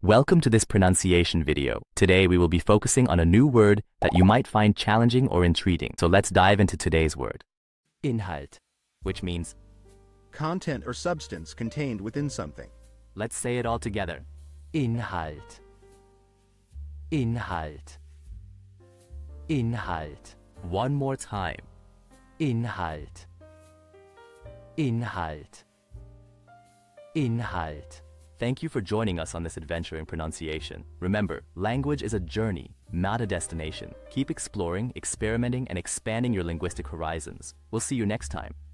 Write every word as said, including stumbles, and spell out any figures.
Welcome to this pronunciation video. Today we will be focusing on a new word that you might find challenging or intriguing. So let's dive into today's word. Inhalt, which means content or substance contained within something. Let's say it all together. Inhalt. Inhalt. Inhalt. One more time. Inhalt. Inhalt. Inhalt. Thank you for joining us on this adventure in pronunciation. Remember, language is a journey, not a destination. Keep exploring, experimenting, and expanding your linguistic horizons. We'll see you next time.